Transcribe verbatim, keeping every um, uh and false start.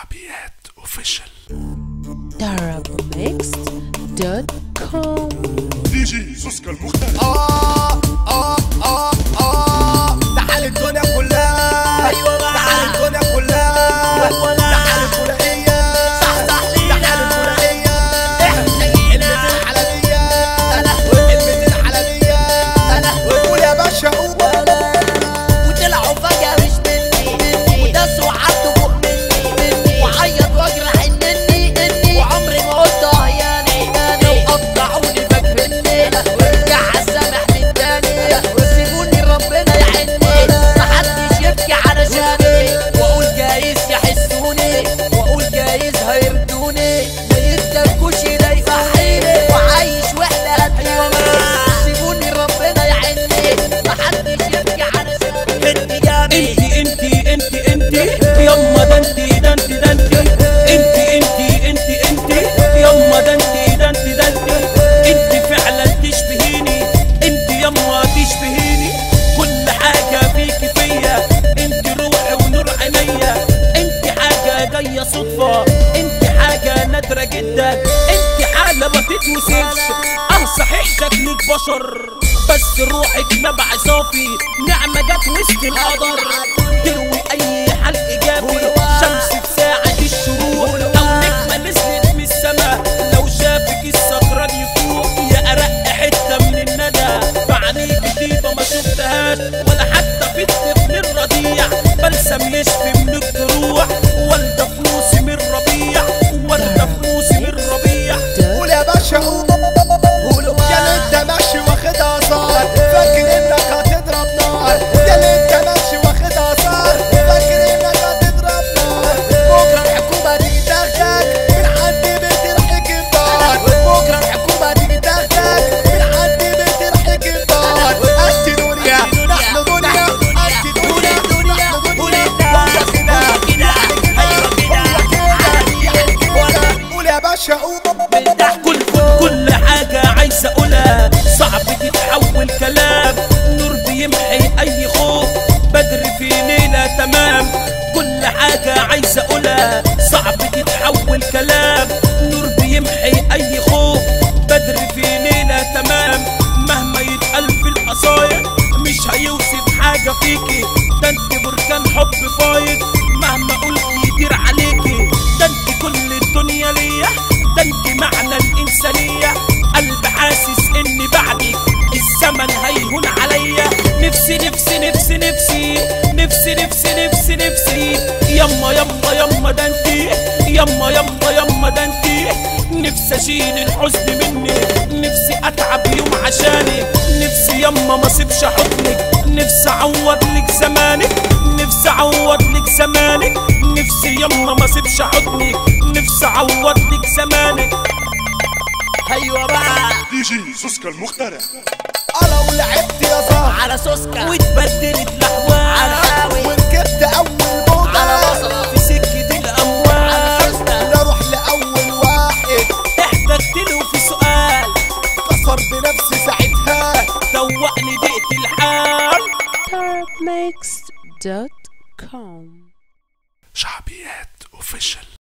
شعبيات اوفيشال داراب ميكست دوت كوم. دي جي سوسكا المختلف. اه اه اه اه تعال الدنيا كلها، ايوه تعال الدنيا كلها، تعال الفلانية صح صح لينا، تعال الفلانية المتين الحلبية والمتين الحلبية وقول يا باشا قول، وطلعوا فجأة مش مني وداسوا وعدوا فوق مني وعيط واجرح انني وعمري ما قلت اه يعني لو قطعوني فاكرني وارجع عالسامح من تاني وسيبوني ربنا يعيني محدش يبكي علشاني واقول جايز يحسوني واقول جايز هيردوني ما يتركوش ايدي يصحيني وعايش وحدة هتلاقوني سيبوني ربنا يعيني محدش يبكي علشاني انتي جامي انتي انتي انتي يما ده انتي ده انتي ده انتي انتي انتي انتي انتي يما ده انتي ده انتي ده انتي انتي فعلا تشبهيني انتي يما تشبهيني كل حاجة فيكي فيا انتي روحي ونور عينيا انتي حاجة جاية صدفة انتي حاجة نادرة جدا انتي حالة ما تتوصفش اه صحيح شكلك بشر بس روحك نبع صافي نعمة جت وسط القدر تروي اي حال ايجابي شمس في ساعة الشروق او نجمة نزلت من السما لو شافك السكران يفوق يا ارق حتة من الندى بعينيك طيبة ما شفتهاش ولا حتى في الطفل الرضيع بلسم يشفي من الجروح والدة فلوسي من الربيع والدة فلوسي من الربيع قول يا باشا قول، كان انت ماشي واخدها صار فاكر انك هتضرب نار، كان انت ماشي واخدها صار فاكر انك هتضرب نار، بكره الحكومة تيجي تاخدك من عند بيت الحكمدار، بكره الحكومة تيجي تاخدك من عند بيت الحكمدار، انت دنيا نحن دنيا انت دنيا نحن دنيا هو كده ايوه كده قول يا باشا قول كل كل حاجة عايز اقولها صعب تتحول كلام نور بيمحي اي خوف بدر في ليلة تمام كل حاجة عايز اقولها صعب تتحول كلام نور بيمحي اي خوف بدر في ليلة تمام مهما يتقال في القصايد مش هيوصف حاجة فيكي ده انت بركان حب فايض مهما قلت يدير عليكي ده انت كل الدنيا ليا ده انت معنى الانسانية قلب حاسس اني بعدك الزمن هيهون عليا نفسي نفسي نفسي نفسي نفسي نفسي نفسي نفسي يما يما يما ده انتي يما يما يما ده انتي نفسي اشيل الحزن منك نفسي اتعب يوم عشانك نفسي يما ما اسيبش حضنك نفسي اعوض لك زمانك نفسي اعوض لك زمانك نفسي يما ما اسيبش حضنك نفسي اعوض لك زمانك ايوه بقى دي جي سوسكا المخترع. انا ولعبت يا زهر على سوسكا واتبدلت الاحوال على حاوي وركبت اول موضة على بصلة في سكة الاموال على سوسكا لا اروح لاول واحد احتجت له في سؤال كسر بنفسي ساعتها دوقني دقت الحال داراب ميكست دوت كوم. شعبيات اوفيشال.